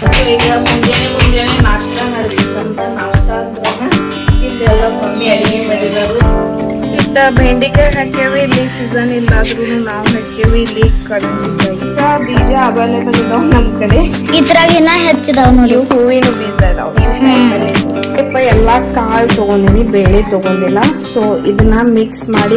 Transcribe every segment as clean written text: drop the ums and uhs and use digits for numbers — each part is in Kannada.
ಈಗ ಮುಂಜಾನೆ ನಾಷ್ಟ ನಡೆಸಿದ್ರಂತ. ನಾಷ್ಟ ಅಂದ್ರೆ ಇಲ್ಲೆಲ್ಲ ಮಮ್ಮಿ ಅಡಿಗೆ ಮಾಡಿದಾರು. ಇತ್ತ ಬೆಂಡಿಕಾಯಿ ಹಾಕ್ಯಾವಿ, ಇಲ್ಲಿ ಸೀಸನ್ ಇಲ್ಲಾದ್ರೂ ನಾವು ಹಾಕ್ಯಾವಿ. ಇಲ್ಲಿ ಕಡಲೆಕಾಯಿ ಈಗ ಬೀಜ ಅವೈಲೇಬಲ್ ಇದಾವ ನಮ್ ಕಡೆ. ಇದ್ರಾಗ ಇನ್ನ ಹೆಚ್ಚಿದಾವ ನೋಡಿ, ಹೂವಿನ ಬೀಜ ಇದಾವ. ಎಲ್ಲಾ ಕಾಳು ತಗೊಂಡಿನಿ, ಬೇಳೆ ತಗೊಂಡಿಲ್ಲ. ಸೊ ಇದನ್ನ ಮಿಕ್ಸ್ ಮಾಡಿ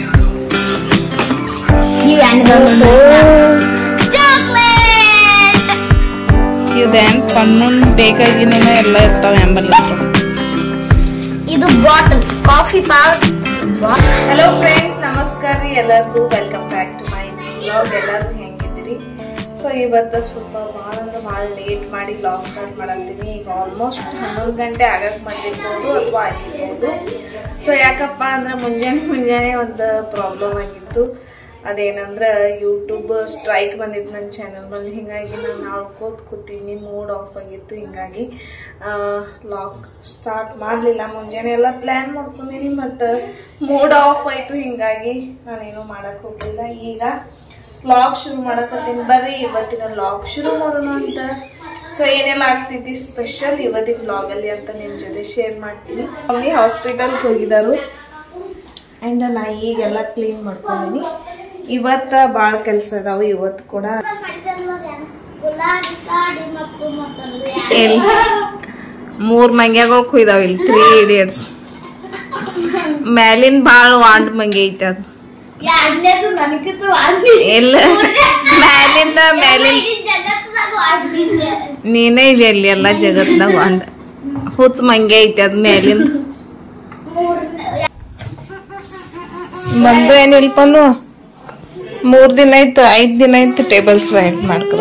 ಇದೇನ್ ಪನ್ನೊಂದ್ ಬೇಕಾಗಿನ ಎಲ್ಲ ಇರ್ತಾವ ಎಂಬಲ್ಲ. ಇದು ಬಾಟಲ್ ಕಾಫಿ ಪಾರ್. ಹಲೋ ಫ್ರೆಂಡ್ಸ್, ನಮಸ್ಕಾರ ರೀ ಎಲ್ಲರಿಗೂ. Welcome back to my vlog. ಎಲ್ಲರೂ ಹೆಂಗಿದ್ದೀರಿ? ಸೊ ಇವತ್ತು ಸ್ವಲ್ಪ ಭಾಳ ಅಂದ್ರೆ ಭಾಳ ಲೇಟ್ ಮಾಡಿ ವ್ಲಾಗ್ ಸ್ಟಾರ್ಟ್ ಮಾಡತ್ತೀನಿ. ಈಗ ಆಲ್ಮೋಸ್ಟ್ 11 ಗಂಟೆ ಆಗಕ್ಕೆ ಬಂದಿರ್ಬೋದು ಅಥವಾ ಆಗಿರ್ಬೋದು. ಸೊ ಯಾಕಪ್ಪ ಅಂದ್ರೆ ಮುಂಜಾನೆ ಒಂದು ಪ್ರಾಬ್ಲಮ್ ಆಗಿತ್ತು. ಅದೇನಂದ್ರೆ ಯೂಟ್ಯೂಬ್ ಸ್ಟ್ರೈಕ್ ಬಂದಿತ್ತು ನನ್ನ ಚಾನಲ್ ಮೇಲೆ. ಹೀಗಾಗಿ ನಾನು ಕೂತೀನಿ, ಮೂಡ್ ಆಫ್ ಆಗಿತ್ತು. ಹಿಂಗಾಗಿ ವ್ಲಾಗ್ ಸ್ಟಾರ್ಟ್ ಮಾಡಲಿಲ್ಲ. ಮುಂಜಾನೆ ಎಲ್ಲ ಪ್ಲ್ಯಾನ್ ಮಾಡ್ಕೊಂಡಿನಿ, ಬಟ್ ಮೂಡ್ ಆಫ್ ಆಯಿತು. ಹಿಂಗಾಗಿ ನಾನೇನು ಮಾಡೋಕ್ಕೆ ಹೋಗಲಿಲ್ಲ. ಈಗ ವ್ಲಾಗ್ ಶುರು ಮಾಡಕತ್ತೀನಿ. ಬರ್ರಿ ಇವತ್ತಿನ ವ್ಲಾಗ್ ಶುರು ಮಾಡೋಣ ಅಂತ. ಸೊ ಏನೆಲ್ಲ ಆಗ್ತೈತಿ ಸ್ಪೆಷಲ್ ಇವತ್ತಿನ ವ್ಲಾಗಲ್ಲಿ ಅಂತ ನಿಮ್ಮ ಜೊತೆ ಶೇರ್ ಮಾಡ್ತೀನಿ. ಮಮ್ಮಿ ಹಾಸ್ಪಿಟಲ್ಗೆ ಹೋಗಿದ್ದಾರು ಆ್ಯಂಡ್ ನಾ ಈಗೆಲ್ಲ ಕ್ಲೀನ್ ಮಾಡ್ಕೊಂಡಿನಿ. ಇವತ್ತು ಭಾಳ ಕೆಲಸ ಇದಾವೆ. ಇವತ್ತು ಕೂಡ 3 ಮಂಗ್ಯಾಗಳು ಕುಯ್ದಾವ. ಇಲ್ಲಿ 3 idiots. ಮ್ಯಾಲಿನ ಭಾಳ ವಾಂಡ್ ಮಂಗೆ ಐತೆ. ಅದು ಎಲ್ಲ ಮ್ಯಾಲಿಂದ ನೀನೇ ಇದೆ ಅಲ್ಲಿ ಎಲ್ಲ ಜಗತ್ನಾಗ ವಾಂಡ್ ಹುಚ್ಚ ಮಂಗೆ ಐತೆ. ಅದ್ ಮ್ಯಾಲಿಂದ ಬಂದು ಏನಿಲ್ಪನು 3 ದಿನ ಆಯ್ತು 5 ದಿನ ಆಯ್ತು ಟೇಬಲ್ಸ್ ವೈಟ್ ಮಾಡ್ಕದ.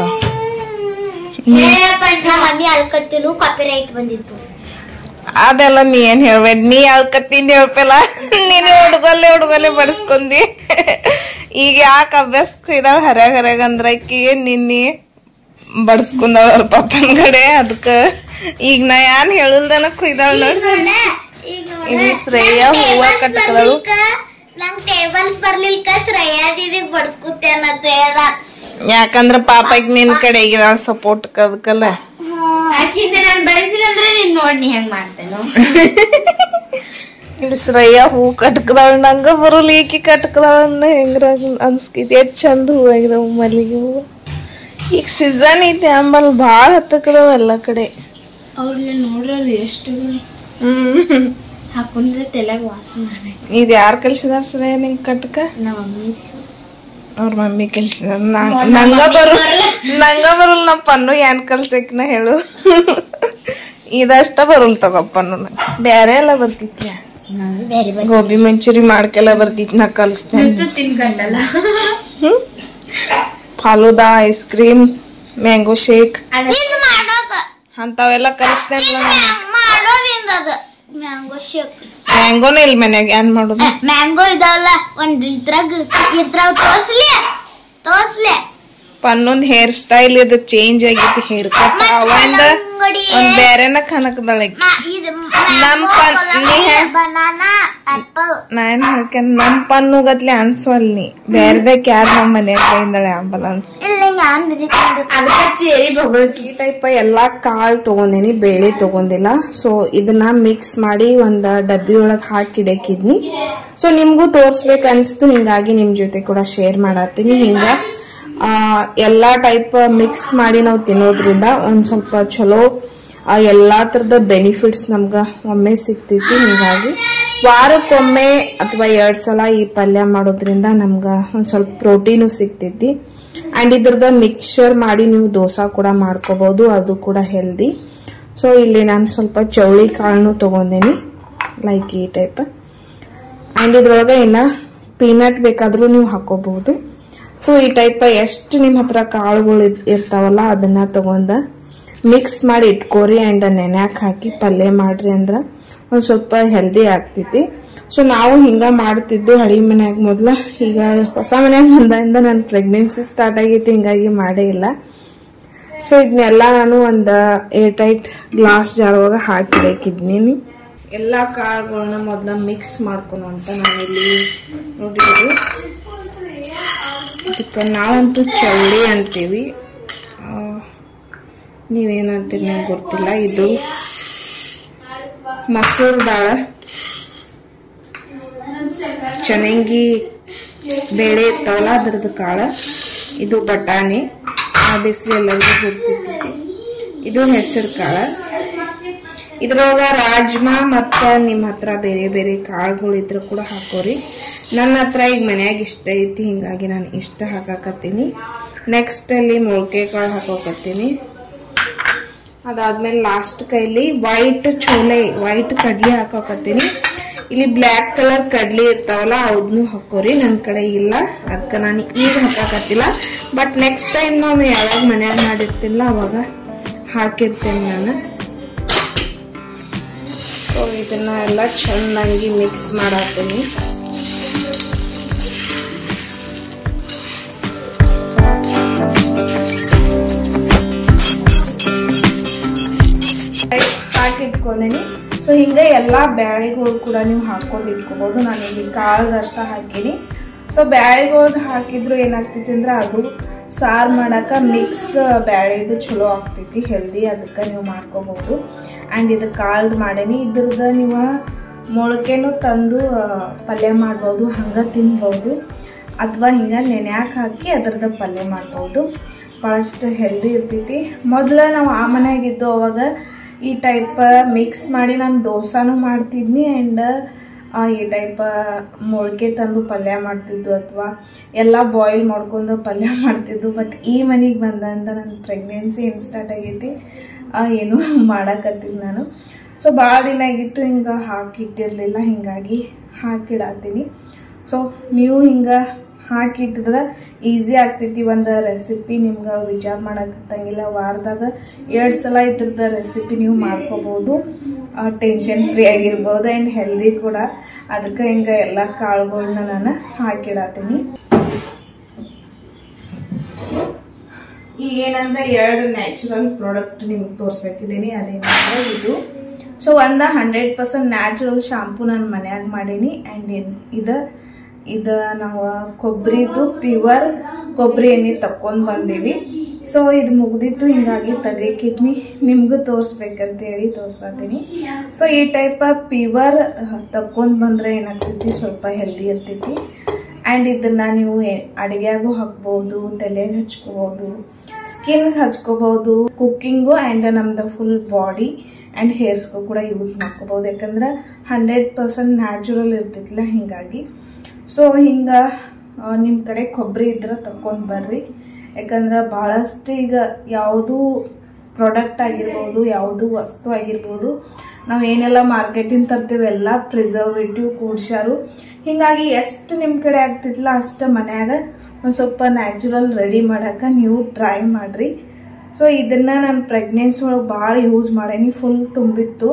ಮಮ್ಮಿ ಅಲ್ಕತ್ತಿಲು ಕಾಪಿರೈಟ್ ಬಂದಿತ್ತು. ಅದೆಲ್ಲ ನೀ ಏನ್ ಹೇಳ್ಬೇಡ. ನೀ ಅಳ್ಕತ್ತಿಂದ ಹೇಳ್ಪಲ್ಲ, ನೀನು ಹುಡುಗಲ್ಲೇ ಬಡಿಸ್ಕೊಂಡಿ. ಈಗ ಯಾಕೆ ಅಭ್ಯಾಸ ಇದಾಳ ಹರ್ಯಾಗ ಅಂದ್ರ ಆಕಿ ನಿನ್ನೆ ಬಡಿಸ್ಕೊಂಡಾಳ ಅವ್ರ ಪಪ್ಪನ ಕಡೆ. ಅದಕ್ಕ ಈಗ ನಾ ಏನ್ ಹೇಳುಲ್ದನ ಕುಯ್ದಾಳ ನೋಡಿ. ಇಲ್ಲಿ ಶ್ರೇಯ ಹೂವ ಕಟ್ಟಕದಳು. ನಂಗ್ ಟೇಬಲ್ಸ್ ಬರ್ಲಿಲ್ಕ ಶ್ರೇಯಾ ದೀದಿಗ್ ಬಡ್ಸ್ಕೊತೆ ಅನ್ನತ್ತ ಹೇಳ. ಯಾಕಂದ್ರ ಪಾಪ ಈಗ ನಿನ್ ಕಡೆ ಆಗಿದಾಳ ಸಪೋರ್ಟ್. ಅದಕ್ಕಲ್ಲ ನಾನು ಬೆಳೆಸಿದಂದ್ರೆ ನೀನ್ ನೋಡಿ ಹೆಂಗ್ ಮಾಡ್ತೇನು. ಇಲ್ಲಿ ಶ್ರೇಯ ಹೂ ಕಟ್ಕದಾಳ. ನಂಗ ಬರಲ್ಲ, ಈಕಿ ಕಟ್ಕದಾಳ ಹೆಂಗ್ರ ಅನ್ಸ್ಕೈತಿ. ಎಷ್ಟ್ ಚಂದ ಹೂ ಆಗಿದಾವ ಮಲ್ಲಿಗೆ ಹೂವ. ಈಗ ಸೀಸನ್ ಐತಿ ಆಂಬಲ್ ಭಾಳ ಹತ್ತಕದಾವ ಎಲ್ಲ ಕಡೆ. ಅವ್ರನ್ನ ನೋಡ್ರಿ ಎಷ್ಟು ಹಾಕೊಂಡ್ರೆ ತಲೆಗೆ ವಾಸನೆ. ಇದು ಯಾರು ಕಲ್ಸಿದಾರ ಶ್ರೇಯ ನಿಂಗ್ ಕಟ್ಕ? ನಮ್ಮ ಮಮ್ಮಿ. ಅವ್ರ ಮಮ್ಮಿ ಕಲ್ಸಿದಾರ. ನಂಗ ಬರಲ್ಲ. ನಮ್ಮ ಪನ್ನು ಏನ್ ಕಲ್ಸಕ್ನ ಹೇಳು. ಇದಷ್ಟ ಬರಲ್ ತಗೋಪ್ಪನ್ನು. ಬ್ಯಾರೆ ಎಲ್ಲ ಬರ್ತಿತ್ಯ. ಗೋಬಿ ಮಂಚೂರಿ ಮಾಡ್ಕೆಲ್ಲ ಬರ್ತಿತ್. ನಾ ಕಲ್ಸ್ತೇನೆ. ತಿನ್ಕಂಡಲ್ಲ falooda, ice cream, mango shake ಅಂತವೆಲ್ಲ ಕಲಿಸ್ತೇನೆ. Mango shake. ಮ್ಯಾಂಗೋನ ಇಲ್ಲಿ ಮನ್ಯಾಗ ಏನ್ ಮಾಡುದು? ಮ್ಯಾಂಗೋ ಇದಾವಲ್ಲ ಒಂದ್ ಇದ್ರಾಗ ತೋರ್ಸ್ಲೆ ಪನ್ನೊಂದ್ ಹೇರ್ ಸ್ಟೈಲ್ ಇದು ಚೇಂಜ್ ಆಗೈತಿ. ಹೇರ್ ಕಟ್ ಅವಂದ ಒಂದ್ ಬೇರೆನ ಕನಕದಳ. ನಾನ್ ಹೇಳ್ಕೇನ್ ನಮ್ ಪನ್ನು ಗತ್ಲೆ ಅನ್ಸವಲ್. ನೀ ಬೇರೆದಕ್ ಯಾರ ನಮ್ ಮನ್ಯಾಗ ಕೈಯಿಂದಳೆ ಅಂಬಲ್ ಅನ್ಸ. ಈ ಟೈಪ್ ಎಲ್ಲಾ ಕಾಳು ತಗೊಂಡಿನಿ, ಬೇಳೆ ತಗೊಂಡಿಲ್ಲ. ಸೊ ಇದನ್ನ ಮಿಕ್ಸ್ ಮಾಡಿ ಒಂದ್ ಡಬ್ಬಿ ಒಳಗ್ ಹಾಕಿ ಇಡಕಿದ್ನಿ. ಸೊ ನಿಮ್ಗೂ ತೋರ್ಸ್ಬೇಕ ಅನ್ಸ್ತು, ಹಿಂಗಾಗಿ ನಿಮ್ ಜೊತೆ ಕೂಡ ಶೇರ್ ಮಾಡತ್ತೀನಿ. ಹಿಂಗ ಎಲ್ಲಾ ಟೈಪ್ ಮಿಕ್ಸ್ ಮಾಡಿ ನಾವು ತಿನ್ನೋದ್ರಿಂದ ಒಂದ್ ಸ್ವಲ್ಪ ಚಲೋ ಎಲ್ಲಾ ತರದ ಬೆನಿಫಿಟ್ಸ್ ನಮ್ಗ ಒಮ್ಮೆ ಸಿಗ್ತೈತಿ. ಹಿಂಗಾಗಿ ವಾರಕ್ಕೊಮ್ಮೆ ಅಥವಾ 2 ಸಲ ಈ ಪಲ್ಯ ಮಾಡೋದ್ರಿಂದ ನಮ್ಗ ಒಂದ್ ಸ್ವಲ್ಪ ಪ್ರೋಟೀನು ಸಿಗ್ತೈತಿ. ಅಂಡ್ ಇದ್ರದ ಮಿಕ್ಸ್ಚರ್ ಮಾಡಿ ನೀವು ದೋಸಾ ಕೂಡ ಮಾಡ್ಕೋಬಹುದು, ಅದು ಕೂಡ ಹೆಲ್ದಿ. ಸೊ ಇಲ್ಲಿ ನಾನು ಸ್ವಲ್ಪ ಚೌಳಿ ಕಾಳನ್ನು ತಗೊಂಡೇನಿ, ಲೈಕ್ ಈ ಟೈಪ್. ಅಂಡ್ ಇದ್ರೊಳಗ ಇನ್ನ ಪೀನಟ್ ಬೇಕಾದ್ರೂ ನೀವು ಹಾಕೋಬಹುದು. ಸೊ ಈ ಟೈಪ್ ಎಷ್ಟು ನಿಮ್ ಹತ್ರ ಕಾಳುಗಳು ಇರ್ತಾವಲ್ಲ ಅದನ್ನ ತಗೊಂಡ ಮಿಕ್ಸ್ ಮಾಡಿ ಇಟ್ಕೋರಿ. ಅಂಡ್ ನೆನ್ಯಾಕ್ ಹಾಕಿ ಪಲ್ಯ ಮಾಡ್ರಿ ಅಂದ್ರ ಒಂದ್ ಸ್ವಲ್ಪ ಹೆಲ್ದಿ ಆಗ್ತೈತಿ. ಸೊ ನಾವು ಹಿಂಗ ಮಾಡ್ತಿದ್ದು ಹಳಿ ಮನ್ಯಾಗ ಮೊದ್ಲ. ಈಗ ಹೊಸ ಮನ್ಯಾಗ ಬಂದಿಂದ ನನ್ ಪ್ರೆಗ್ನೆನ್ಸಿ ಸ್ಟಾರ್ಟ್ ಆಗೈತಿ, ಹಿಂಗಾಗಿ ಮಾಡೇ ಇಲ್ಲ. ಸೊ ಇದನ್ನೆಲ್ಲ ನಾನು ಒಂದ್ ಏರ್ ಟೈಟ್ ಗ್ಲಾಸ್ ಜಾರ್ ಒಳಗ ಹಾಕಿ ಇಡಕಿದ್ನಿ. ಎಲ್ಲಾ ಕಾಳುಗಳನ್ನ ಮೊದ್ಲ ಮಿಕ್ಸ್ ಮಾಡ್ಕೊನು ಅಂತ ನಾನಿಲ್ಲಿ ನೋಡಿದ್ರು. ಇದಕ್ಕೆ ನಾವಂತೂ ಚೌಳಿ ಅಂತೀವಿ. ನೀವೇನಂತೀರಿ ನಂಗೆ ಗೊತ್ತಿಲ್ಲ. ಇದು ಮಸೂರ್ ದಾಳ, ಚನಂಗಿ ಬೇಳೆ ಇರ್ತಾವಲ್ಲ ಅದ್ರದ್ದು ಕಾಳ. ಇದು ಬಟಾಣಿ, ಬಿಸಿಲು ಎಲ್ಲರಿಗೂ ಗೊತ್ತಿರ್ತೈತಿ. ಇದು ಹೆಸರು ಕಾಳ. ಇದ್ರೊಳಗ ರಾಜ್ಮಾ ಮತ್ತ ನಿಮ್ಮ ಹತ್ರ ಬೇರೆ ಬೇರೆ ಕಾಳುಗಳು ಇದ್ರ ಕೂಡ ಹಾಕೋರಿ. ನನ್ನ ಹತ್ರ ಈಗ ಮನ್ಯಾಗ ಇಷ್ಟ ಐತಿ, ಹಿಂಗಾಗಿ ನಾನು ಇಷ್ಟ ಹಾಕಾಕತ್ತೀನಿ. ನೆಕ್ಸ್ಟ್ ಅಲ್ಲಿ ಮೊಳಕೆ ಕಾಳು ಹಾಕೋಕತ್ತೀನಿ. ಅದಾದ್ಮೇಲೆ ಲಾಸ್ಟ್ ಕೈಲಿ ವೈಟ್ ಕಡ್ಲಿ ಹಾಕೋಕತ್ತೀನಿ. ಇಲ್ಲಿ ಬ್ಲ್ಯಾಕ್ ಕಲರ್ ಕಡ್ಲಿ ಇರ್ತಾವಲ್ಲ ಅವನ್ನೂ ಹಾಕೋರಿ. ನನ್ನ ಕಡೆ ಇಲ್ಲ, ಅದಕ್ಕೆ ನಾನು ಈಗ ಹಾಕಾಕತ್ತಿಲ್ಲ. ಬಟ್ ನೆಕ್ಸ್ಟ್ ಟೈಮ್ ನಾವು ಯಾವಾಗ ಮನ್ಯಾಗ ಮಾಡಿರ್ತಿಲ್ಲ ಅವಾಗ ಹಾಕಿರ್ತೇನೆ ನಾನು. ಸೊ ಇದನ್ನ ಎಲ್ಲ ಚೆನ್ನಾಗಿ ಮಿಕ್ಸ್ ಮಾಡಾಕ್ತೀನಿ. ಹಾಕಿಟ್ಕೊಂಡೇನಿ. ಸೊ ಹಿಂಗೆ ಎಲ್ಲಾ ಬ್ಯಾಳಿಗಳು ಕೂಡ ನೀವು ಹಾಕೋದು ಇಟ್ಕೋಬಹುದು. ನಾನು ಇಲ್ಲಿ ಕಾಳದಷ್ಟ ಹಾಕೀನಿ. ಸೊ ಬ್ಯಾಳಿಗಳ್ದು ಹಾಕಿದ್ರು ಏನಾಗ್ತೈತಿ ಅಂದ್ರೆ ಅದು ಸಾರು ಮಾಡಾಕ ಮಿಕ್ಸ್ ಬ್ಯಾಳಿದು ಚಲೋ ಆಗ್ತೈತಿ, ಹೆಲ್ದಿ. ಅದಕ್ಕೆ ನೀವು ಮಾಡ್ಕೋಬಹುದು. ಆ್ಯಂಡ್ ಇದು ಕಾಳ್ದು ಮಾಡೇನಿ. ಇದ್ರದ್ದು ನೀವು ಮೊಳಕೆನೂ ತಂದು ಪಲ್ಯ ಮಾಡ್ಬೋದು, ಹಂಗೆ ತಿನ್ಬೋದು. ಅಥವಾ ಹಿಂಗೆ ನೆನ್ಯಾಕ ಹಾಕಿ ಅದ್ರದ್ದು ಪಲ್ಯ ಮಾಡ್ಬೋದು. ಭಾಳಷ್ಟು ಹೆಲ್ದಿ ಇರ್ತೈತಿ. ಮೊದಲು ನಾವು ಆ ಮನೆಯಾಗಿದ್ದು ಅವಾಗ ಈ ಟೈಪ್ ಮಿಕ್ಸ್ ಮಾಡಿ ನಾನು ದೋಸಾನು ಮಾಡ್ತಿದ್ನಿ. ಆ್ಯಂಡ್ ಈ ಟೈಪ್ ಮೊಳಕೆ ತಂದು ಪಲ್ಯ ಮಾಡ್ತಿದ್ದು ಅಥವಾ ಎಲ್ಲ ಬಾಯ್ಲ್ ಮಾಡ್ಕೊಂಡು ಪಲ್ಯ ಮಾಡ್ತಿದ್ದು. ಬಟ್ ಈ ಮನೆಗೆ ಬಂದಂತ ನನ್ನ ಪ್ರೆಗ್ನೆನ್ಸಿ ಏನು ಸ್ಟಾರ್ಟ್ ಆಗೈತಿ, ಏನೂ ಮಾಡಾಕತ್ತೀನಿ ನಾನು. ಸೊ ಭಾಳ ದಿನ ಆಗಿತ್ತು ಹಿಂಗೆ ಹಾಕಿಟ್ಟಿರಲಿಲ್ಲ, ಹಿಂಗಾಗಿ ಹಾಕಿಡತ್ತೀನಿ. ಸೊ ನೀವು ಹಿಂಗೆ ಹಾಕಿಟ್ಟಿದ್ರೆ ಈಸಿ ಆಗ್ತೈತಿ. ಒಂದು ರೆಸಿಪಿ ನಿಮ್ಗೆ ವಿಚಾರ ಮಾಡಕತ್ತಂಗಿಲ್ಲ. ವಾರದಾಗ 2 ಸಲ ಇದ್ರದ್ದು ರೆಸಿಪಿ ನೀವು ಮಾಡ್ಕೋಬಹುದು. ಟೆನ್ಷನ್ ಫ್ರೀ ಆಗಿರ್ಬೋದು ಆ್ಯಂಡ್ ಹೆಲ್ದಿ ಕೂಡ. ಅದಕ್ಕೆ ಹಿಂಗೆ ಎಲ್ಲ ಕಾಳುಗಳನ್ನ ನಾನು ಹಾಕಿಡತ್ತೀನಿ. ಈಗ ಏನಂದ್ರೆ 2 ನ್ಯಾಚುರಲ್ ಪ್ರಾಡಕ್ಟ್ ನಿಮ್ಗೆ ತೋರ್ಸಕ್ಕಿದ್ದೀನಿ. ಅದೇನಂದ್ರೆ ಇದು ಸೊ 100% ನ್ಯಾಚುರಲ್ ಶಾಂಪೂ ನಾನು ಮನ್ಯಾಗ ಮಾಡೀನಿ. ಆ್ಯಂಡ್ ಇದು ನಾವು ಕೊಬ್ಬರಿದು ಪ್ಯೂರ್ ಕೊಬ್ಬರಿ ಎಣ್ಣೆ ತಕ್ಕೊಂಡು ಬಂದೀವಿ. ಸೊ ಇದು ಮುಗ್ದಿತ್ತು, ಹಿಂಗಾಗಿ ತೆಗಿಕಿದ್ನಿ ನಿಮ್ಗೂ ತೋರಿಸ್ಬೇಕಂತೇಳಿ ತೋರ್ಸತ್ತೀನಿ. ಸೊ ಈ ಟೈಪ್ ಪ್ಯೂರ್ ತಕ್ಕೊಂಡು ಬಂದ್ರೆ ಏನಾಗ್ತೈತಿ, ಸ್ವಲ್ಪ ಹೆಲ್ದಿ ಇರ್ತೈತಿ. ಆ್ಯಂಡ್ ಇದನ್ನ ನೀವು ಅಡಿಗೆಗೂ ಹಾಕ್ಬೋದು, ತಲೆಗೆ ಹಚ್ಕೋಬಹುದು, ಸ್ಕಿನ್ಗೆ ಹಚ್ಕೋಬಹುದು, ಕುಕ್ಕಿಂಗು ಆ್ಯಂಡ್ ನಮ್ದು ಫುಲ್ ಬಾಡಿ ಆ್ಯಂಡ್ ಹೇರ್ಸ್ಗೂ ಕೂಡ ಯೂಸ್ ಮಾಡ್ಕೋಬಹುದು. ಯಾಕಂದ್ರೆ 100% ನ್ಯಾಚುರಲ್ ಇರ್ತೈತಿಲ್ಲ, ಹಿಂಗಾಗಿ. ಸೊ ಹಿಂಗೆ ನಿಮ್ಮ ಕಡೆ ಕೊಬ್ಬರಿ ಇದ್ರೆ ತಕ್ಕೊಂಡು ಬರ್ರಿ. ಯಾಕಂದ್ರೆ ಭಾಳಷ್ಟು ಈಗ ಯಾವುದು ಪ್ರಾಡಕ್ಟ್ ಆಗಿರ್ಬೋದು, ಯಾವುದು ವಸ್ತು ಆಗಿರ್ಬೋದು, ನಾವು ಏನೆಲ್ಲ ಮಾರ್ಕೆಟಿಂದ ತರ್ತೀವಿ ಎಲ್ಲ ಪ್ರಿಸರ್ವೇಟಿವ್ ಕೂಡ್ಸ್ಯಾರು. ಹಿಂಗಾಗಿ ಎಷ್ಟು ನಿಮ್ಮ ಕಡೆ ಆಗ್ತಿದ್ಲ ಅಷ್ಟು ಮನ್ಯಾಗ ಒಂದು ಸ್ವಲ್ಪ ನ್ಯಾಚುರಲ್ ರೆಡಿ ಮಾಡೋಕೆ ನೀವು ಟ್ರೈ ಮಾಡಿರಿ. ಸೊ ಇದನ್ನು ನಾನು ಪ್ರೆಗ್ನೆನ್ಸಿ ಒಳಗೆ ಭಾಳ ಯೂಸ್ ಮಾಡೇನಿ. ಫುಲ್ ತುಂಬಿತ್ತು.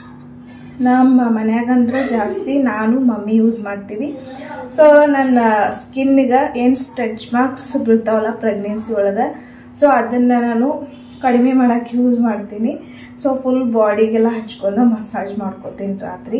ನಮ್ಮ ಮನ್ಯಾಗಂದ್ರೆ ಜಾಸ್ತಿ ನಾನು ಮಮ್ಮಿ ಯೂಸ್ ಮಾಡ್ತೀವಿ. ಸೊ ನನ್ನ ಸ್ಕಿನ್ನಿಗೆ ಏನು ಸ್ಟ್ರೆಚ್ ಮಾರ್ಕ್ಸ್ ಬೀಳ್ತಾವಲ್ಲ ಪ್ರೆಗ್ನೆನ್ಸಿ ಒಳಗೆ, ಸೊ ಅದನ್ನು ನಾನು ಕಡಿಮೆ ಮಾಡೋಕ್ಕೆ ಯೂಸ್ ಮಾಡ್ತೀನಿ. ಸೊ ಫುಲ್ ಬಾಡಿಗೆಲ್ಲ ಹಚ್ಕೊಂಡು ಮಸಾಜ್ ಮಾಡ್ಕೋತೀನಿ ರಾತ್ರಿ.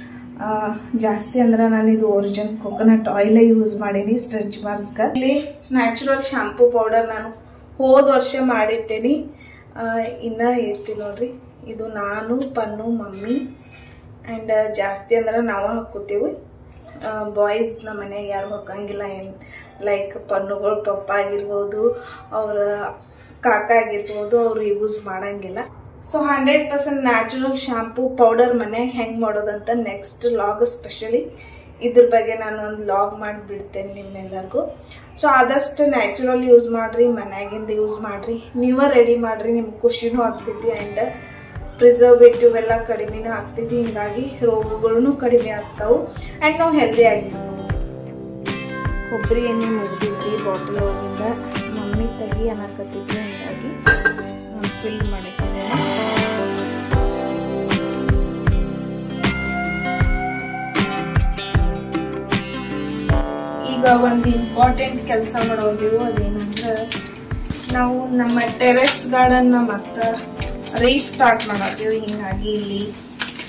ಜಾಸ್ತಿ ಅಂದ್ರೆ ನಾನು ಇದು ಒರಿಜಿನಲ್ ಕೊಕೊನಟ್ ಆಯಿಲೇ ಯೂಸ್ ಮಾಡೀನಿ ಸ್ಟ್ರೆಚ್ ಮಾರ್ಕ್ಸ್ಗೆ. ಇಲ್ಲಿ ನ್ಯಾಚುರಲ್ ಶಾಂಪೂ ಪೌಡರ್ ನಾನು ಹೋದ ವರ್ಷ ಮಾಡಿಟ್ಟೇನಿ, ಇನ್ನ ಐತಿ ನೋಡ್ರಿ. ಇದು ನಾನು, ಪನ್ನು, ಮಮ್ಮಿ ಆ್ಯಂಡ್ ಜಾಸ್ತಿ ಅಂದ್ರೆ ನಾವು ಹಾಕೋತೀವಿ. ಬಾಯ್ಸ್ ನಮ್ಮ ಮನೆಯಾಗ ಯಾರು ಹಾಕಂಗಿಲ್ಲ. ಏನು ಲೈಕ್ ಪನ್ನುಗಳು ಪಪ್ಪ ಆಗಿರ್ಬೋದು, ಅವ್ರ ಕಾಕ ಆಗಿರ್ಬೋದು, ಅವ್ರು ಯೂಸ್ ಮಾಡಂಗಿಲ್ಲ. ಸೊ 100% ನ್ಯಾಚುರಲ್ ಶಾಂಪೂ ಪೌಡರ್ ಮನ್ಯಾಗ ಹೆಂಗೆ ಮಾಡೋದಂತ ನೆಕ್ಸ್ಟ್ ಲಾಗ್ ಸ್ಪೆಷಲಿ ಇದ್ರ ಬಗ್ಗೆ ನಾನು ಒಂದು ಲಾಗ್ ಮಾಡಿಬಿಡ್ತೇನೆ ನಿಮ್ಮೆಲ್ಲರಿಗೂ. ಸೊ ಆದಷ್ಟು ನ್ಯಾಚುರಲ್ ಯೂಸ್ ಮಾಡಿರಿ, ಮನ್ಯಾಗಿಂದ ಯೂಸ್ ಮಾಡಿರಿ, ನೀವೇ ರೆಡಿ ಮಾಡಿರಿ. ನಿಮ್ಗೆ ಖುಷಿನೂ ಆಗ್ತೈತಿ ಆ್ಯಂಡ್ ಪ್ರಿಸರ್ವೇಟಿವ್ ಎಲ್ಲ ಕಡಿಮೆನೂ ಆಗ್ತೈತಿ. ಹಿಂಗಾಗಿ ರೋಗಗಳೂ ಕಡಿಮೆ ಆಗ್ತಾವೆ ಆ್ಯಂಡ್ ನಾವು ಹೆಲ್ದಿ ಆಗಿರ್ತೀವಿ. ಕೊಬ್ಬರಿ ಎಣ್ಣೆ ಮುಗ್ದೈತಿ ಬಾಟಲ್ ಒಳಗಿಂದ. ಮಮ್ಮಿ ತೆಗಿ ಅನ್ನಕತ್ತಿದ್ವಿ, ಹಿಂಗಾಗಿ ನಾನು ಫಿಲ್ ಮಾಡಿದ್ದೇನೆ. ಈಗ ಒಂದು ಇಂಪಾರ್ಟೆಂಟ್ ಕೆಲಸ ಮಾಡೋದಿವು. ಅದೇನಂದ್ರೆ ನಾವು ನಮ್ಮ ಟೆರೆಸ್ ಗಾರ್ಡನ್ ಮತ್ತೆ ರೀಸ್ಟಾರ್ಟ್ ಮಾಡತ್ತೀವಿ. ಹಿಂಗಾಗಿ ಇಲ್ಲಿ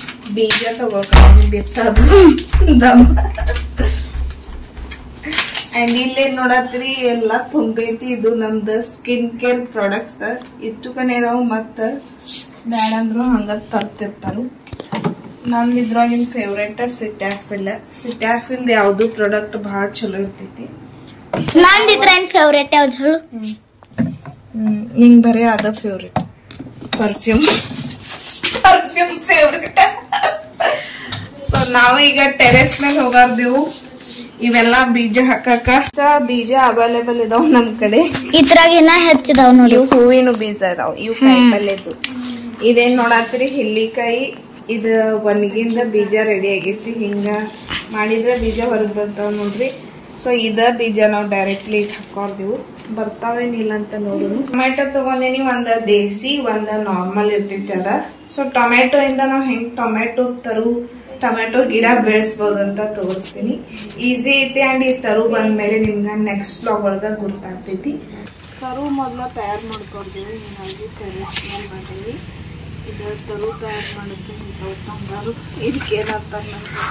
ಬೀಜ ತಗೊಳ್ಕೊಂಡು ಬಿತ್ತದು ಅಂಡ್ ಇಲ್ಲೇ ನೋಡತ್ರಿ ಎಲ್ಲಾ ತುಂಬೈತಿ. ಇದು ನಮ್ದು ಸ್ಕಿನ್ ಕೇರ್ ಪ್ರಾಡಕ್ಟ್ಸ್ ಇಟ್ಟುಕನೆ ಅದಾವ. ಮತ್ತ ಬ್ಯಾಡ ಅಂದ್ರು ಹಂಗ ತರ್ತಿರ್ತಾರು. ನಮ್ದು ಇದ್ರಾಗಿನ ಫೇವ್ರೇಟ್ ಸಿಟ್ಯಾಫಿಲ್ ಯಾವ್ದು ಪ್ರಾಡಕ್ಟ್ ಬಹಳ ಚಲೋ ಇರ್ತೈತಿ. ಫೇವ್ರೇಟ್ ಯಾವ್ದು ಹೇಳು? ನಿಂಗ್ ಬರೀ ಅದ ಫೇವ್ರೇಟ್ ಪರ್ಫ್ಯೂಮ್ ಫೇವ್ರೇಟ್. ಸೊ ನಾವು ಈಗ ಟೆರೆಸ್ ಮೇಲೆ ಹೋಗಾರ್ದೆವು. ಇವೆಲ್ಲ ಬೀಜ ಹಾಕಾಕ ಬೀಜ ಅವೈಲೇಬಲ್ ಇದಾವ್ ನಮ್ ಕಡೆ. ಇದ್ರಾಗ ಇನ್ನ ಹೆಚ್ಚಿದಾವ್ ನೋಡಿ. ಇವು ಹೂವಿನ ಬೀಜ ಇದಾವ್. ಇವು ಕಾಯಿ ಪಲ್ಯದ್ದು. ಇದೇನ್ ನೋಡತ್ರಿ ಹಿಲ್ಲಿಕಾಯಿ. ಇದ ಒಣಗಿಂದ ಬೀಜ ರೆಡಿ ಆಗೈತಿ. ಹಿಂಗ ಮಾಡಿದ್ರೆ ಬೀಜ ಹೊರಗ್ ಬರ್ತಾವ ನೋಡ್ರಿ. ಸೊ ಇದ ಬೀಜ ನಾವ್ ಡೈರೆಕ್ಟ್ಲಿ ಹಾಕೋರ್ದಿವು. ಬರ್ತಾವೇನಿಲ್ಲ ಅಂತ ನೋಡುನು. ಟೊಮೆಟೊ ತಗೊಂಡೇನಿ. ಒಂದ ದೇಸಿ ಒಂದ ನಾರ್ಮಲ್ ಇರ್ತೈತಿ ಅದ. ಸೊ ಟೊಮೆಟೊ ಇಂದ ನಾವ್ ಹೆಂಗ್ ಟೊಮೆಟೊ ಗಿಡ ಬೆಳೆಸಬಹುದು ಅಂತ ತೋರಿಸ್ತೀನಿ. ಈಸಿ ಐತಿ. ಅಂಡ್ ಈ ತರು ಬಂದ್ಮೇಲೆ ನಿಮ್ಗ ನೆಕ್ಸ್ಟ್ ಬ್ಲಾಗ್ ಒಳಗ ಗೊತ್ತಾಗ್ತೈತಿ. ತರು ಮೊದ್ಲ ತಯಾರು ಮಾಡ್ಕೊಡ್ತೀವಿ. ಹೀಗಾಗಿ ಟೆರೆಸ್ ಮೇಲೆ ಮಾಡೀವಿ. ಇದು ತರು ತಯಾರು ಮಾಡುತ್ತೆ ತಂದಾರು. ಇದಕ್ಕೆ ಏನಾಗ್ತಾರೆ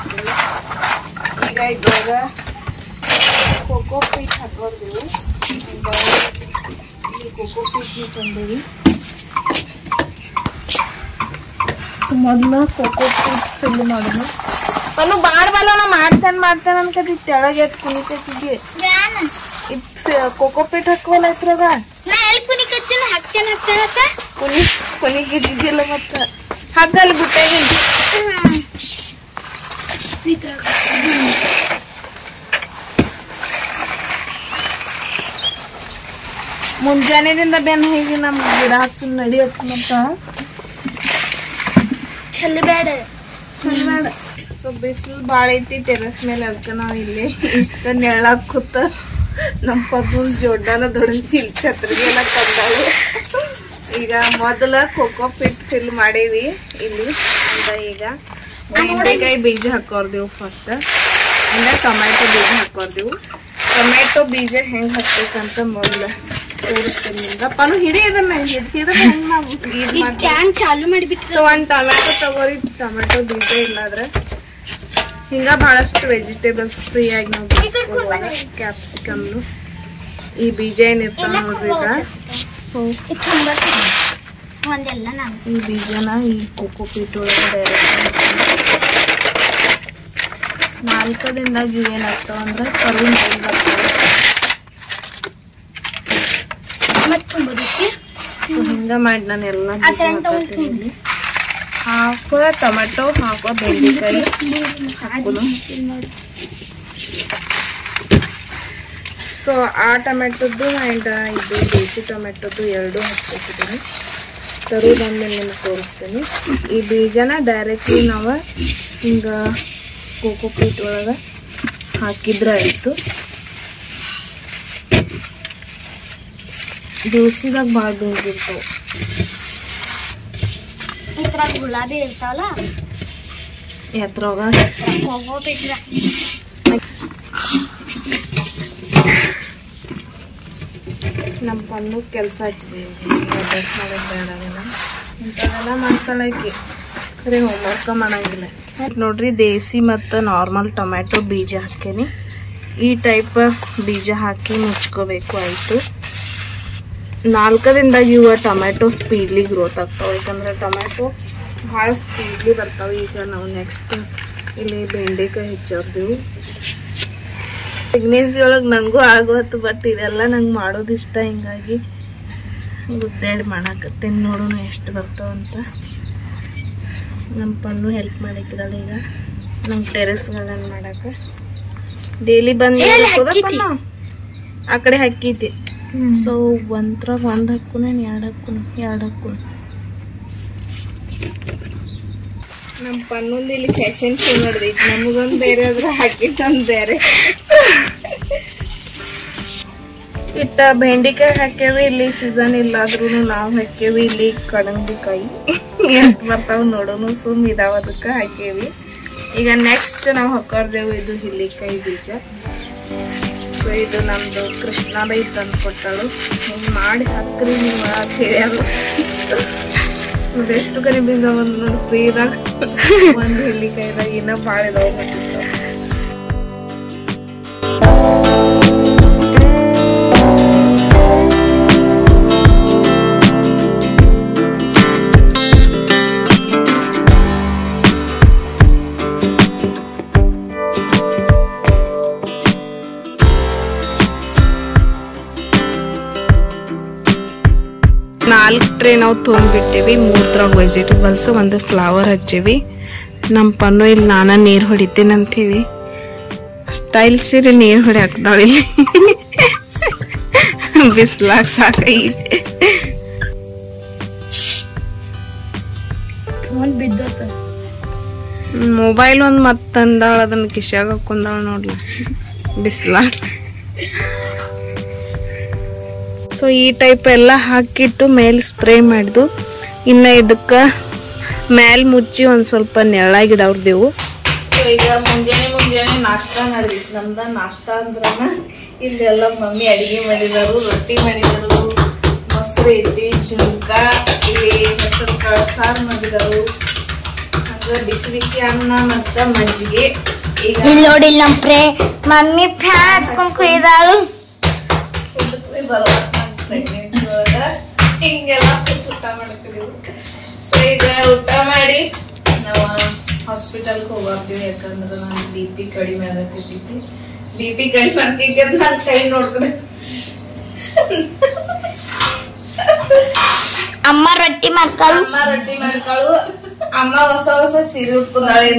ಈಗ ಇದ್ರಾಗ ಕೋಕೋ ಪೀಟ್ ಹಾಕೋರ್ತೀವಿ. ಕೋಕೋ ಪೀಟ್ ತಂದೀವಿ. ಸೊ ಮೊದ್ಲ ಕೋಕೋ ಪೀಟ್ ಫಿಲ್ ಮಾಡೋದು. ನಾನು ಬಾರ್ಬಲ್ಲ ನಾ ಮಾಡ್ತೇನೆ ಅನ್ಕತಿ ತೆಳಗೆ ಎತ್ ಕುಣಿತೈತಿದ್ವಿ. ಕೋಕೋ ಪೀಟ್ ಹಾಕೋಲ್ಲ ಇದ್ರಾಗ ಕುಣಿಗಿದ್ದಿಲ್ಲ. ಮತ್ತ ಹಾಕಲ್ ಬಿಟ್ಟೇನಿ. ಮುಂಜಾನೆದಿಂದ ಬೆನ್ನ ಹೇಗೆ ನಮ್ ಗಿಡ ಹಚ್ಚು ನಡಿಯತ್ತ ಮತ್ತ ಚಲ್ಬೇಡ. ಸೊ ಬಿಸಿಲು ಬಾಳ ಐತಿ ಟೆರೆಸ್ ಮೇಲೆ. ಅದಕ್ಕ ನಾವ್ ಇಲ್ಲಿ ಇಷ್ಟ ನೆಳ್ಳಾಕ್ ಕೂತ ನಮ್ ಪರ್ಮೂಲ್ ಜೋಡ್ಡಾನ ದೊಡ್ಡ ಛತ್ರಿಗೆ ಎಲ್ಲ ತಂದಾಳು. ಈಗ ಮೊದಲ ಕೋಕೋ ಪೀಟ್ ಫಿಲ್ ಮಾಡೇವಿ ಇಲ್ಲಿ. ಅಂತ ಈಗ ಬೆಂಡೆಕಾಯಿ ಬೀಜ ಹಾಕೋರ್ದೇವು ಫಸ್ಟ್. ಅಂದ ಟೊಮ್ಯಾಟೊ ಬೀಜ ಹಾಕೋರ್ದೇವು. ಟೊಮ್ಯಾಟೊ ಬೀಜ ಹೆಂಗ್ ಹಾಕ್ಬೇಕಂತ ಮೊದಲ ತೋರಿಸ್ತೀನಿ. ಪನು ಹಿಡಿ ಇದನ್ನ ಚಾಲು ಮಾಡಿಬಿಟ್ಟು. ಸೊ ಒಂದ್ ಟೊಮ್ಯಾಟೊ ತಗೋರಿ. ಟೊಮ್ಯಾಟೊ ಬೀಜ ಇಲ್ಲಾದ್ರೆ ಹಿಂಗ ಬಹಳಷ್ಟು ವೆಜಿಟೇಬಲ್ಸ್ ಫ್ರೀ ಆಗಿ ನಾವು ಕ್ಯಾಪ್ಸಿಕಮ್ ಈ ಬೀಜ ಏನಿರ್ತಾವ ನೋಡ್ರಿ. ಸೊ ಈ ಬೀಜನ ಈ ಕೋಕೋ ಪೀಟ್ ಒಳಗೆ ಡೈರೆಕ್ಟ್ 4 ದಿನದಾಗ ಇವೇನಾಗ್ತಾವ ಅಂದ್ರೆ ಕರುವಿನ ಹಿಂಗ ಮಾಡಿ ನಾನು ಎಲ್ಲ ಹಾಕ್ತೀನಿ. ಹಾಕೋ ಟೊಮೆಟೊ, ಹಾಕೋ ಬೆಂಡೆಕಾಯಿ ಹಾಕೋದು. ಸೊ ಆ ಟೊಮೆಟೊದ್ದು ಆ್ಯಂಡ್ ಇದು ದೇಸಿ ಟೊಮೆಟೊದ್ದು ಎರಡು ಹಾಕ್ತಿದ್ದೀನಿ. ತರುವುದಾದ್ಮೇಲೆ ನಿಮ್ಗೆ ತೋರಿಸ್ತೀನಿ. ಈ ಬೀಜನ ಡೈರೆಕ್ಟ್ಲಿ ನಾವು ಹಿಂಗ ಕೋಕೋ ಪೀಟ್ ಒಳಗೆ ಹಾಕಿದ್ರೆ ಆಯಿತು. ದೋಸೆದಾಗ ಭಾಳ ಬೇಯಿರ್ತಾವೆ. ಗುಲಾಬಿ ಇರ್ತಾವಲ್ಲ ಎತ್ರವಾಗ ನಮ್ಮ ಪನ್ನು ಕೆಲಸ ಹಚ್ಚಿದೀವಿ. ಡ್ರೆಸ್ ಮಾಡೋದು ಬೇಡವೆಲ್ಲ ಇಂಥದೆಲ್ಲ ಮಾಡ್ಕೊಳಕ್ಕೆ ಖರೆ ಹೋಮ್ವರ್ಕ ಮಾಡಂಗಿಲ್ಲ ನೋಡ್ರಿ. ದೇಸಿ ಮತ್ತು ನಾರ್ಮಲ್ ಟೊಮ್ಯಾಟೊ ಬೀಜ ಹಾಕೇನಿ. ಈ ಟೈಪ್ ಬೀಜ ಹಾಕಿ ಮುಚ್ಕೋಬೇಕು. ಆಯಿತು. 4 ದಿನದಾಗ ಇವ ಟೊಮ್ಯಾಟೊ ಸ್ಪೀಡ್ಲಿ ಗ್ರೋತ್ ಆಗ್ತಾವೆ. ಯಾಕಂದ್ರೆ ಟೊಮ್ಯಾಟೊ ಭಾಳ ಸ್ಪೀಡ್ಲಿ ಬರ್ತಾವೆ. ಈಗ ನಾವು ನೆಕ್ಸ್ಟ್ ಇಲ್ಲಿ ಬೆಂಡೆಕಾಯಿ ಹೆಚ್ಚಾರ್ದೆವು. ಪ್ರೆಗ್ನೆನ್ಸಿ ಒಳಗೆ ನನಗೂ ಆಗೋತ್ತು. ಬಟ್ ಇದೆಲ್ಲ ನಂಗೆ ಮಾಡೋದು ಇಷ್ಟ. ಹಿಂಗಾಗಿ ಗುದ್ದಾಡಿ ಮಾಡಾಕತ್ತೇನೆ. ನೋಡೋಣ ಎಷ್ಟು ಬರ್ತಾವಂತ. ನಮ್ಮ ಪನ್ನು ಹೆಲ್ಪ್ ಮಾಡಕ್ಕಿದ್ದಾಳೆ ಈಗ ನಂಗೆ ಟೆರೆಸ್ ಗಾರ್ಡನ್ ಮಾಡಕ್ಕೆ. ಡೈಲಿ ಬಂದು ಆ ಕಡೆ ಹಾಕೈತಿ. ಸೊ ಒಂದ್ರಾಗ ಒಂದು ಹಾಕುನ ಎರಡು ಹಾಕುನ. ನಮ್ಮ ಪನ್ನೊಂದು ಇಲ್ಲಿ ಫ್ಯಾಷನ್ ಶೋ ನಡೆದೈತಿ. ನಮಗೊಂದು ಬೇರೆ ಆದ್ರೆ ಹಾಕಿಟ್ಟೊಂದು ಬೇರೆ. ಇಟ್ಟ ಬೆಂಡೆಕಾಯಿ ಹಾಕ್ಯವಿ. ಇಲ್ಲಿ ಸೀಸನ್ ಇಲ್ಲಾದ್ರೂ ನಾವು ಹಾಕ್ಯವಿ. ಇಲ್ಲಿ ಕಡಂಬಿಕಾಯಿ ಎಷ್ಟು ಬರ್ತಾವ ನೋಡೋಣ. ಸುಮ್ ಇದಾವ ಅದಕ್ಕೆ ಹಾಕೇವಿ. ಈಗ ನೆಕ್ಸ್ಟ್ ನಾವು ಹಾಕೋರ್ದೇವು ಇದು ಹಿಲ್ಲಿಕಾಯಿ ಬೀಜ. ಸೊ ಇದು ನಮ್ದು ಕೃಷ್ಣಾಬಾಯಿ ತಂದು ಕೊಟ್ಟಳು. ಹಿಂಗೆ ಮಾಡಿ ಹಾಕ್ರಿ ನೀವು ಅಂತ ಹೇಳ್ಯಾರು. ಎಷ್ಟು ಕರಿ ಬೀಜ ಬಂದು ನೋಡಿ ಫ್ರೀದಾಗ ಒಂದು ಹಿಲ್ಲಿಕಾಯಿದಾಗ ಇನ್ನೂ ಭಾಳ ಇದಾವೆ. ನಾವು ತೊಗೊಂಡ್ಬಿಟ್ಟೇವಿ 3 ತರ ವೆಜಿಟೇಬಲ್ಸ್ ಒಂದು ಫ್ಲವರ್ ಹಚ್ಚೇವಿ ನಮ್ಮ ಪನ್ನು ಇಲ್ಲಿ ನಾನ ನೀರು ಹೊಡಿತೀನಿ ಅಂತೀವಿ ಸ್ಟೈಲ್ ಸೀರೆ ನೀರು ಹೊಡಿ ಹಾಕ್ತಾಳೆ ಇಲ್ಲಿ ಬಿಸ್ಲಾಗ ಸಾಕೈತೆ ಮೊಬೈಲ್ ಒಂದು ಮತ್ತಂದಾಳ ಅದನ್ನ ಕಿಶಾಗ ಹಾಕೊಂಡಾಳ ನೋಡ್ಲ ಬಿಸ್ಲಾಗ ಸೊ ಈ ಟೈಪ್ ಎಲ್ಲ ಹಾಕಿಟ್ಟು ಮೇಲೆ ಸ್ಪ್ರೇ ಮಾಡಿದ್ದು ಇನ್ನು ಇದಕ್ಕೆ ಮೇಲೆ ಮುಚ್ಚಿ ಒಂದು ಸ್ವಲ್ಪ ನೆರಳಾಗಿಡವ್ರದೇವು ಸೊ ಈಗ ಮುಂಜಾನೆ ನಾಷ್ಟ ನಡೆದಿತ್ತು ನಮ್ದು ನಾಷ್ಟ ಅಂದ್ರನ ಇಲ್ಲೆಲ್ಲ ಮಮ್ಮಿ ಅಡಿಗೆ ಮಾಡಿದರು ರೊಟ್ಟಿ ಮಾಡಿದರು ಮೊಸರು ಐತಿ ಜುಂಕ ಇಲ್ಲಿ ಹೆಸರು ಕಾಳು ಸಾರು ಮಾಡಿದರು ಹಂಗ ಬಿಸಿ ಬಿಸಿ ಅನ್ನ ಮತ್ತು ಮಜ್ಜಿಗೆ ಈಗ ನೋಡಿ ನಮ್ಮ ಮಮ್ಮಿ ಫ್ಯಾನ್ ಹಚ್ಕೊಂಡ್ ಕುಯ್ದಾಳು ಹಿಂಗೆಲ್ಲ ಊಟ ಮಾಡ್ತಿದ್ದೀವಿ ಸೊ ಈಗ ಊಟ ಮಾಡಿ ನಾವು ಹಾಸ್ಪಿಟಲ್ಗೆ ಹೋಗ್ತೀವಿ ಯಾಕಂದ್ರೆ ನಾನು BP ಕಡಿಮೆ ಆಗತ್ತೈತಿ BP ಕಡಿಮೆ ಆಗ್ತಿದ್ದೆ ನಾನು ಕೈ ನೋಡ್ತೀನಿ ಅಮ್ಮ ರೊಟ್ಟಿ ಮಾಡ್ಕಾಳು ಅಮ್ಮ ಹೊಸ ಸೀರೆ ಉಟ್ಕೊಂಡಾಳೆ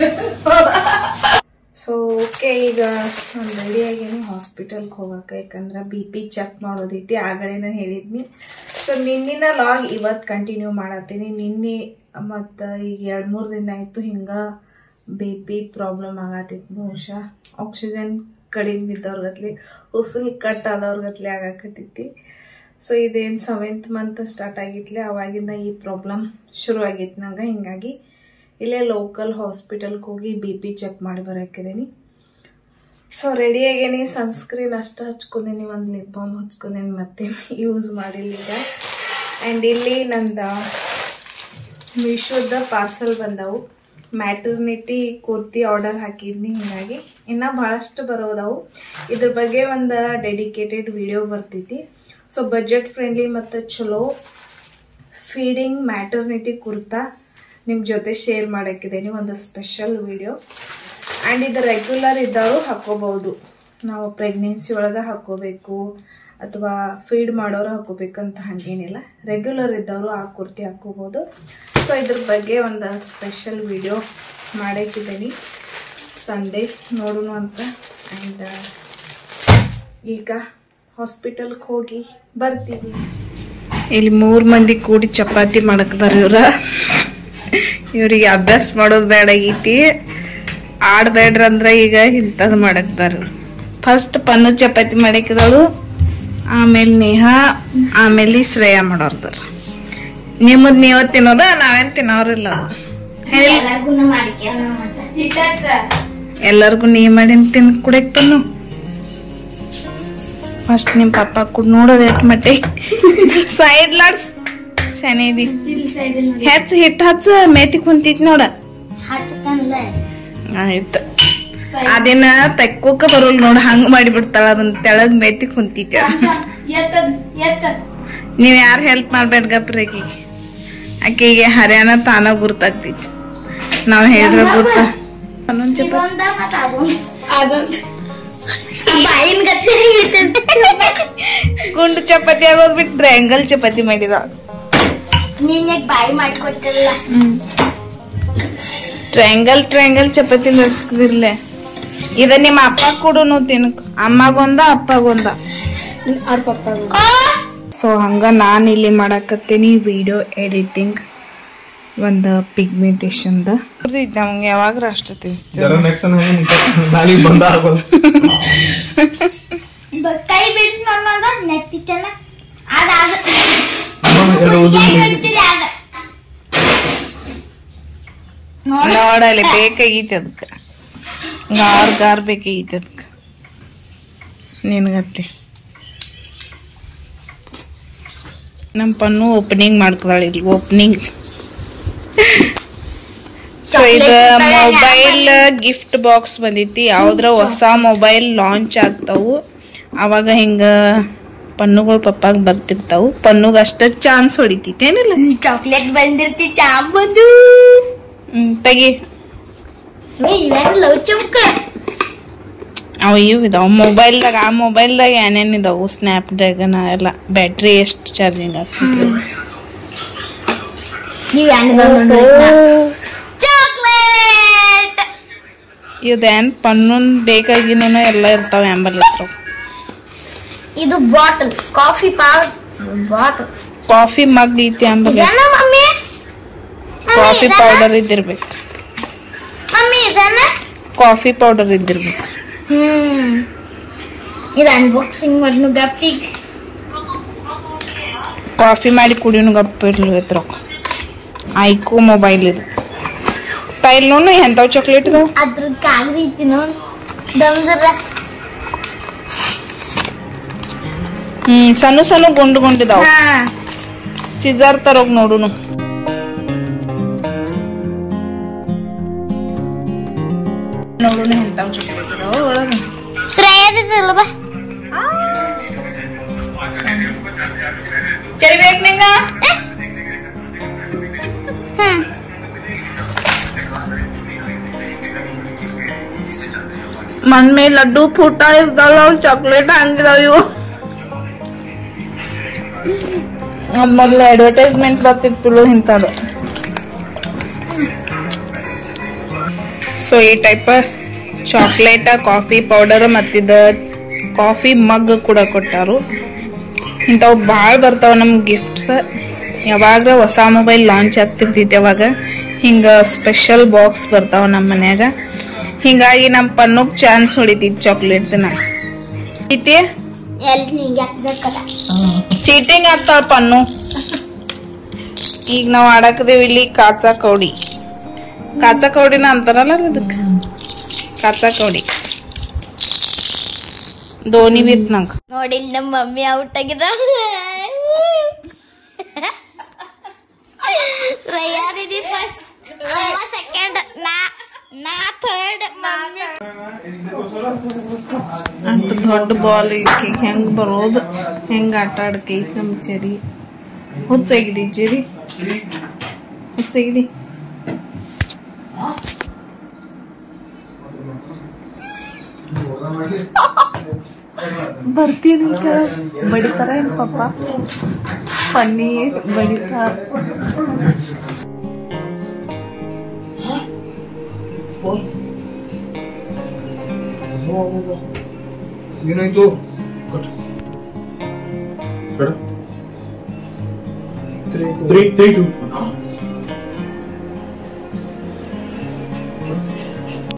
ಸೊ ಓಕೆ ಈಗ ನಾನು ರೆಡಿ ಆಗೇನಿ ಹಾಸ್ಪಿಟಲ್ಗೆ ಹೋಗಕ್ಕೆ ಯಾಕಂದ್ರೆ BP ಚೆಕ್ ಮಾಡೋದೈತಿ ಆಗಲೇನ ಹೇಳಿದ್ನಿ ಸೊ ನಿನ್ನಿನ ಲಾಗ್ ಇವತ್ತು ಕಂಟಿನ್ಯೂ ಮಾಡತ್ತೀನಿ ನಿನ್ನೆ ಮತ್ತು ಈಗ 2-3 ದಿನ ಆಯಿತು ಹಿಂಗೆ BP ಪ್ರಾಬ್ಲಮ್ ಆಗತ್ತೈತಿ ಬಹುಶಃ ಆಕ್ಸಿಜನ್ ಕಡಿಮೆ ಬಿದ್ದವ್ರಗತ್ಲಿ ಉಸಿರು ಕಟ್ ಆದವ್ರಗತ್ಲಿ ಆಗಾಕತ್ತೈತಿ ಸೊ ಇದೇನು 7th ಮಂತ್ ಸ್ಟಾರ್ಟ್ ಆಗಿತ್ಲೆ ಅವಾಗಿಂದ ಈ ಪ್ರಾಬ್ಲಮ್ ಶುರು ಆಗೈತಿ ನಂಗೆ ಹಿಂಗಾಗಿ ಇಲ್ಲೇ ಲೋಕಲ್ ಹಾಸ್ಪಿಟಲ್ಗೆ ಹೋಗಿ BP ಚೆಕ್ ಮಾಡಿ ಬರೋಕಿದ್ದೀನಿ ಸೊ ರೆಡಿ ಆಗೇನಿ ಸನ್ಸ್ಕ್ರೀನ್ ಅಷ್ಟು ಹಚ್ಕೊಂಡೀನಿ ಒಂದು ಲಿಪ್ ಬಾಮ್ ಹಚ್ಕೊಂಡೀನಿ ಮತ್ತೆ ಯೂಸ್ ಮಾಡಿಲ್ಲ ಈಗ ಆ್ಯಂಡ್ ಇಲ್ಲಿ ನಂದು ಮೀಶೋದ ಪಾರ್ಸಲ್ ಬಂದವು ಮ್ಯಾಟರ್ನಿಟಿ ಕುರ್ತಿ ಆರ್ಡರ್ ಹಾಕಿದ್ನಿ ಹೀಗಾಗಿ ಇನ್ನೂ ಭಾಳಷ್ಟು ಬರೋದವು ಇದ್ರ ಬಗ್ಗೆ ಒಂದು ಡೆಡಿಕೇಟೆಡ್ ವಿಡಿಯೋ ಬರ್ತೈತಿ ಸೊ ಬಜೆಟ್ ಫ್ರೆಂಡ್ಲಿ ಮತ್ತು ಚಲೋ ಫೀಡಿಂಗ್ ಮ್ಯಾಟರ್ನಿಟಿ ಕುರ್ತಾ ನಿಮ್ಮ ಜೊತೆ ಶೇರ್ ಮಾಡಕ್ಕಿದ್ದೀನಿ ಒಂದು ಸ್ಪೆಷಲ್ ವಿಡಿಯೋ ಆ್ಯಂಡ್ ಇದು ರೆಗ್ಯುಲರ್ ಇದ್ದವರು ಹಾಕೋಬಹುದು ನಾವು ಪ್ರೆಗ್ನೆನ್ಸಿ ಒಳಗೆ ಹಾಕೋಬೇಕು ಅಥವಾ ಫೀಡ್ ಮಾಡೋರು ಹಾಕೋಬೇಕಂತ ಹಾಗೇನಿಲ್ಲ ರೆಗ್ಯುಲರ್ ಇದ್ದವರು ಆ ಕುರ್ತಿ ಹಾಕೋಬಹುದು ಸೊ ಇದ್ರ ಬಗ್ಗೆ ಒಂದು ಸ್ಪೆಷಲ್ ವಿಡಿಯೋ ಮಾಡಕ್ಕಿದ್ದೀನಿ ಸಂಡೇ ನೋಡೋಣ ಅಂತ ಆ್ಯಂಡ್ ಈಗ ಹಾಸ್ಪಿಟಲ್ಗೆ ಹೋಗಿ ಬರ್ತೀವಿ ಇಲ್ಲಿ 3 ಮಂದಿ ಕೂಡಿ ಚಪಾತಿ ಮಾಡಕ್ದಾರ ಇವ್ರಿಗೆ ಅಭ್ಯಾಸ ಮಾಡೋದು ಬೇಡಾಗೈತಿ ಆಡ್ಬೇಡ್ರಂದ್ರ ಈಗ ಇಂಥದ್ದು ಮಾಡಕ್ತಾರ ಫಸ್ಟ್ ಪನ್ನು ಚಪಾತಿ ಮಾಡಕ್ಕಿದಳು ಆಮೇಲೆ ನೇಹಾ ಆಮೇಲೆ ಶ್ರೇಯಾ ಮಾಡೋರ್ದಾರ ನಿಮ್ಮದ್ ನೀವ ತಿನ್ನೋದ ನಾವೇನ್ ತಿನ್ನೋರಿಲ್ಲ ಎಲ್ಲರಿಗೂ ನೀ ಮಾಡಿ ತಿನ್ ಕುಡಕ್ ಪನ್ನು ಫಸ್ಟ್ ನಿಮ್ ಪಪ್ಪ ಕೂಡ ನೋಡೋದು ಎಟ್ ಮಟ್ಟಿ ಸೈಡ್ ಲಾಡ್ಸ್ ಶನಿದಿ ಹೆಚ್ಚ ಹಿಟ್ಟು ಹಚ್ಚ ಮೇತಿ ಕುಂತಿತ್ ನೋಡ ಆಯ್ತು ಅದೇನ ತೆಕ್ಕೋಕ ಬರೋಲ್ ನೋಡ ಹಂಗ ಮಾಡಿಬಿಡ್ತಾಳ ಅದನ್ನ ತೆಳಗ್ ಮೇತಿ ಕುಂತಿತ್ತ ನೀವ್ ಯಾರು ಹೆಲ್ಪ್ ಮಾಡ್ಬೇಡ್ಗಪ್ರಿ ಆಕಿಗೆ ಹರ್ಯಾಣ ತಾನ ಗುರ್ತಾಗ್ತೈತಿ ನಾವ್ ಹೇಳಿದ್ರ ಗುರ್ತ ಗುಂಡು ಚಪಾತಿ ಆಗೋದ್ ಬಿಟ್ಟು ಟ್ರಯಾಂಗಲ್ ಚಪಾತಿ ಮಾಡಿದ ಟ್ರಯಾಂಗಲ್ ಚಪಾತಿ ನಡೆಸ್ತಿರ್ಲೆ ಇದ ನಿಮ್ಮ ಅಪ್ಪ ಕೂಡ ತಿನ್ಕ ಅಮ್ಮಗೊಂದ ಅಪ್ಪಗೊಂದ ಸೊ ಹಂಗ ನಾನು ಇಲ್ಲಿ ಮಾಡಕತ್ತೀನಿ ವಿಡಿಯೋ ಎಡಿಟಿಂಗ್ ಒಂದು ಪಿಗ್ಮೆಂಟೇಶನ್ ನಮ್ಗೆ ಯಾವಾಗ ಅಷ್ಟ ಕೈ ಬಿಡಿಸಿ ನೆಟ್ಟಿತ್ತಲ್ಲ ನೋಡಲ್ಲಿ ಬೇಕಾಗೈತಿ ಅದಕ್ಕ ಗಾರ್ ಬೇಕಾಗೈತಿ ಅದಕ್ಕ ನಿನ್ಗತ್ಲಿ ನಮ್ಮ ಪನ್ನು ಓಪನಿಂಗ್ ಮಾಡ್ಕೊದಾಳ ಇಲ್ಲಿ ಓಪನಿಂಗ್ ಸೊ ಇದು ಮೊಬೈಲ್ ಗಿಫ್ಟ್ ಬಾಕ್ಸ್ ಬಂದೈತಿ ಯಾವ್ದ್ರ ಹೊಸ ಮೊಬೈಲ್ ಲಾಂಚ್ ಆಗ್ತಾವು ಅವಾಗ ಹಿಂಗ ಪನ್ನುಗಳು ಪಪ್ಪಾಗ ಬರ್ತಿರ್ತಾವು ಪನ್ನುಗ ಅಷ್ಟ ಚಾನ್ಸ್ ಹೊಡಿತೈತಿ ಏನಿಲ್ಲ ಚಾಕ್ಲೇಟ್ ಬಂದಿರ್ತಿ ಚಾಂಬಂದು ತೆಗಿ ಲವ್ ಚಮಕ ಅವ ಇವು ಇದಾವ ಮೊಬೈಲ್ದಾಗ ಆ ಮೊಬೈಲ್ದಾಗ ಏನೇನ್ ಇದಾವು ಸ್ನ್ಯಾಪ್ ಡ್ರ್ಯಾಗನ್ ಎಲ್ಲ ಬ್ಯಾಟ್ರಿ ಎಷ್ಟು ಚಾರ್ಜಿಂಗ್ ಆಗ್ತೈತಿ ನೀವು ಚಾಕ್ಲೇಟ್ ಇದೇನ್ ಪನ್ನೊಂದ್ ಬೇಕಾಗಿನ ಎಲ್ಲ ಇರ್ತಾವ ಎಂಬಲ್ಲಿ ಇದು bottle coffee bottle coffee mug ಐತಿ ಅಂಬಲ್ಲಿ ಮಮ್ಮಿ ಕಾಫಿ ಪೌಡರ್ ಇದ್ದಿರ್ಬೇಕು ಮಮ್ಮಿ ಇದನ್ನ ಕಾಫಿ ಪೌಡರ್ ಇದ್ದಿರ್ಬೇಕು ಇದು ಅನ್ಬಾಕ್ಸಿಂಗ್ ಮಾಡ್ನು ಗಪ್ಪಿ ಕಾಫಿ ಮಾಡಿ ಕುಡಿಯೋನು ಗಪ್ಪ ಇರ್ಲಿತ್ರ ಐಕೋ ಮೊಬೈಲ್ ಇದು ಪೈಲ್ನೂ ಎಂಥವ್ ಚಾಕ್ಲೇಟ್ ಇದಾವ ಅದ್ರ ಕಾಗದ ಐತಿ ನೋಡ್ ದಮ್ಸರ ಸಣ್ಣ ಸಣ್ಣ ಗುಂಡಿದಾವ ಸಿಜರ್ ತರೋಗ್ ನೋಡುನು ನೋಡುನು ಎಂಥವ್ ಚಾಕ್ಲೇಟ್ ಇದಾವ ಒಳಗೆ ಶ್ರೇಯದಿಲ್ಲ ಬಾ ಚರಿ ಬೇಕು ನಿಂಗ ಮನ್ ಮೇಲೆ ಲಡ್ಡು ಫುಟ ಇರ್ತಾವ ಚಾಕ್ಲೇಟ್ ಹಂಗಿದಾವ ಇವು ಮೊದ್ಲು ಅಡ್ವರ್ಟೈಸ್ಮೆಂಟ್ ಬರ್ತಿತ್ತು ಇಂಥದ್ದು ಸೊ ಈ ಟೈಪ್ ಚಾಕ್ಲೇಟ್ ಕಾಫಿ ಪೌಡರ್ ಮತ್ತಿದ ಕಾಫಿ ಮಗ್ ಕೂಡ ಕೊಟ್ಟಾರು ಇಂಥವು ಭಾಳ ಬರ್ತಾವ ನಮ್ ಗಿಫ್ಟ್ಸ್ ಯಾವಾಗ ಹೊಸ ಮೊಬೈಲ್ ಲಾಂಚ್ ಆಗ್ತಿರ್ತೈತಿ ಅವಾಗ ಹಿಂಗ ಸ್ಪೆಷಲ್ ಬಾಕ್ಸ್ ಬರ್ತಾವ ನಮ್ಮ ಮನ್ಯಾಗ ಹಿಂಗಾಗಿ ನಮ್ ಪನ್ನಕ್ ಚಾನ್ಸ್ ಹೊಡಿತೈತಿ ಚಾಕ್ಲೇಟ್ ಐತಿ ಚೀಟಿಂಗ್ ಆಗ್ತಾವ ಪನ್ನು ಈಗ ನಾವ್ ಆಡಕದೇವ್ ಇಲ್ಲಿ ಕಾಚಾ ಕೌಡಿನ ಅಂತಾರಲ್ಲ ಅದಕ್ಕೆ ಕಾಚಾ ಕೌಡಿ ಧೋನಿ ಬಿತ್ ನಂಗ ನೋಡಿ ನಮ್ಮ ಮಮ್ಮಿ ಔಟ್ ಆಗಿದ ಶ್ರೇಯಾ ದೀದಿ ಫಸ್ಟ್ ಅಮ್ಮ ಸೆಕೆಂಡ್ ನಾ ಥರ್ಡ್ ಮಮ್ಮಿ ಅಂತ ದೊಡ್ಡ ಬಾಲ್ ಐತಿ ಹೆಂಗ್ ಬರೋದು ಹೆಂಗ್ ಆಟ ಆಡಕೈತಿ ನಮ್ ಚೆರಿ ಹುಚ್ಚಾಗಿದಿ ಚೆರಿ ಹುಚ್ಚಾಗಿದಿ ಬರ್ತೀನಿ ಬಡಿತಾರ ಏನ್ ಪಪ್ಪ ಪನ್ನಿ ಬಡಿತಾರ ಏನಾಯ್ತು 3-2